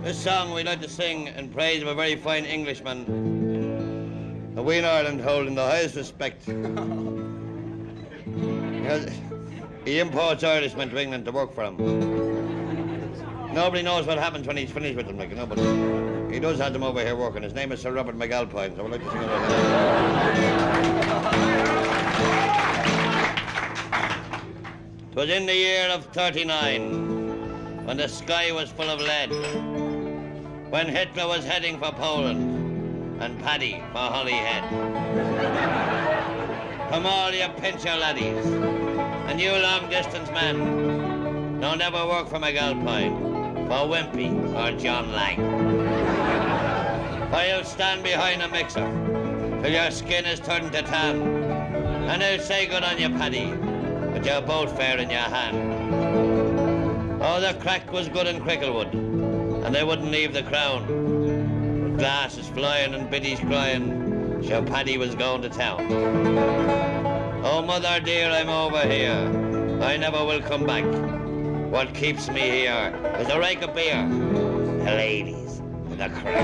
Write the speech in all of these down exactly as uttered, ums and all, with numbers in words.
This song we'd like to sing in praise of a very fine Englishman that we in Ireland hold in the highest respect. Because he imports Irishmen to England to work for him. Nobody knows what happens when he's finished with them, like, you know, but he does have them over here working. His name is Sir Robert McAlpine, so we'd like to sing it right now. 'Twas in the year of thirty-nine, when the sky was full of lead, when Hitler was heading for Poland and Paddy for Holyhead. Come all you pincher laddies and you long-distance men, don't ever work for McAlpine, for Wimpy or John Lang. For you'll stand behind a mixer till your skin is turned to tan, and they'll say good on you, Paddy, but you're both fair in your hand. Oh, the crack was good in Cricklewood, and they wouldn't leave the crown. With glasses flying and biddies crying, sure Paddy was going to town. Oh, mother dear, I'm over here. I never will come back. What keeps me here is a rake of beer, the ladies, and the crack.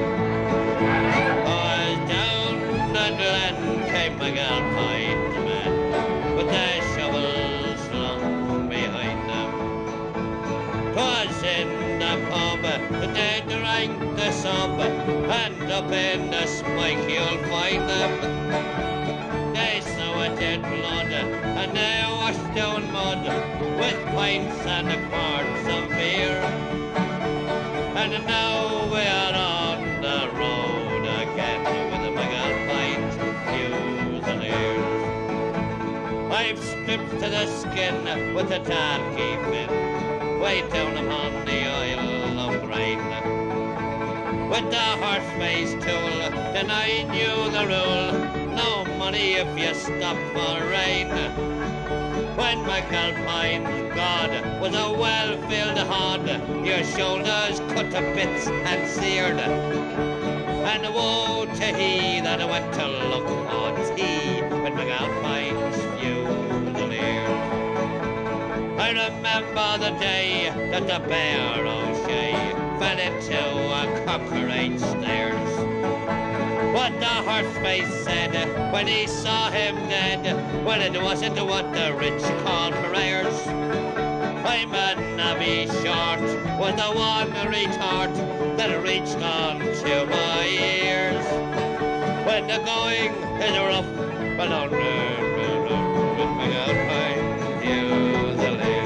Oh, as down the glen came McAlpine's men, with their shovels slung behind them. 'Twas in the pub that they drank the sub, and up in the spike you'll find them. They sweated blood, and they washed down mud, with pints and quarts of beer. And now we are on the road again, with the McAlpine's Fusiliers. I've stripped to the skin with the Tarkey fin, way down upon the Isle of Grain. With the horse-face tool, then I knew the rule, no money if you stop for rain. When McAlpine's God was a well-filled hod, your shoulders cut to bits and seared. And woe to he that went to look on tea with McAlpine's Fusiliers. I remember the day that the Bear O'Shea fell into a Cochrane stairs. What the horseface said when he saw him dead, well, it wasn't what the rich call prayers. I'm a navvy short was the one retort that reached on to my ears. When the going is rough, but on with McAlpine, Fusiliers.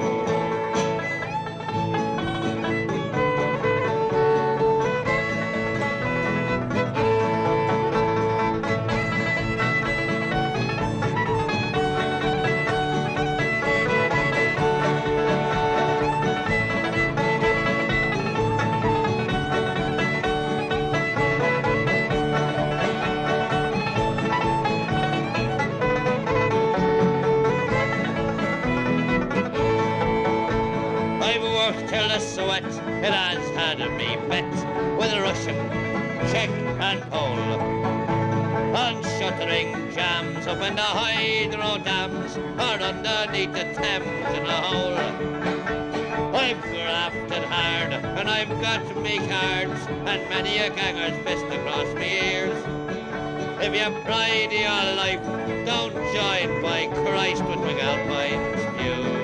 Till the sweat it has had me met with Russian, Czech and Pole, on shuttering jams up in the hydro dams or underneath the Thames in a hole. I've grafted hard and I've got me cards and many a ganger's fist across me ears. If you pride your life, don't join by Christ with McAlpine's Fusiliers.